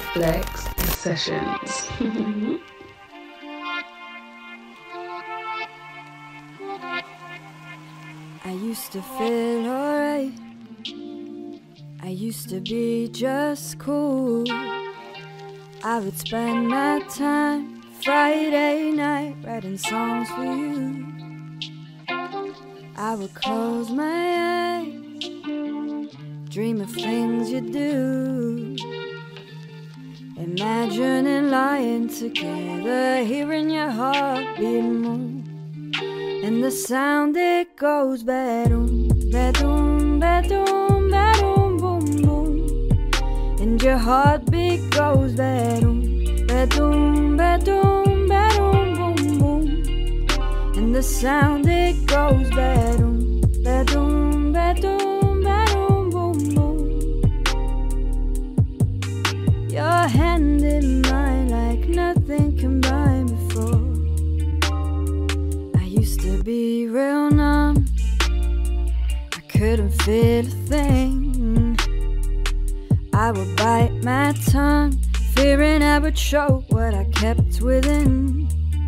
Flex Sessions. I used to feel alright. I used to be just cool. I would spend my time Friday night writing songs for you. I would close my eyes, dream of things you do, imagining lying together, hearing your heartbeat move, and the sound it goes ba-doom, ba-doom, ba-doom, ba-doom, boom, boom, and your heartbeat goes ba-doom, ba-doom, ba-doom, ba-doom, boom, boom, and the sound it goes ba-doom, ba-doom, ba-doom, ba-doom, boom, boom. Your hand in mine like nothing combined before. I used to be real numb, I couldn't feel a thing. I would bite my tongue, fearing I would choke what I kept within.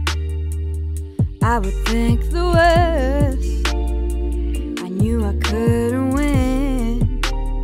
I would think the worst, I knew I couldn't win.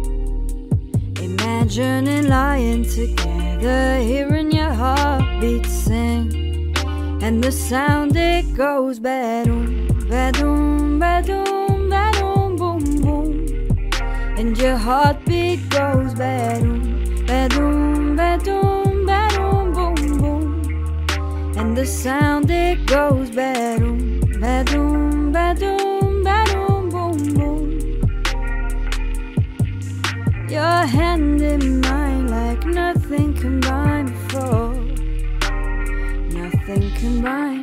Imagining lying together, hearing your heartbeat sing, and the sound it goes ba-doom, ba-doom, ba-doom, ba-doom, boom, boom, and your heartbeat goes ba-doom, ba-doom, ba-doom, ba-doom, boom, boom, and the sound it goes ba-doom, ba-doom, ba-doom, ba-doom, boom, boom. Your hand in mine like nothing combined before. Nothing combined.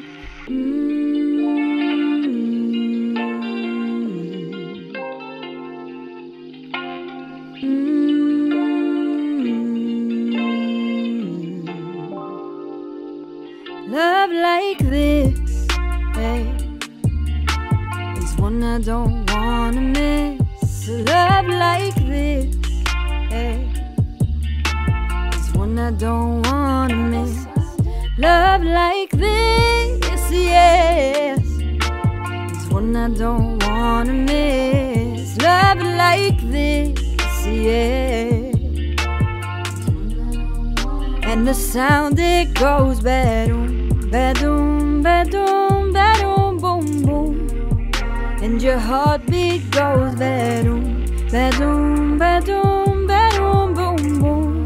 Love like this, hey, is one I don't wanna miss. Love like this, hey, is one I don't wanna miss. Love like this, yes, is one I don't wanna miss. Love like this, yeah, and the sound it goes ba-doom, ba-doom, ba-doom, ba-doom, boom, boom, and your heartbeat goes ba-doom, ba-doom, ba-doom, ba-doom, boom, boom.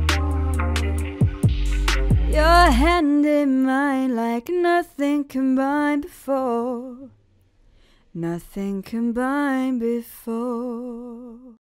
Your hand in mine like nothing combined before. Nothing combined before.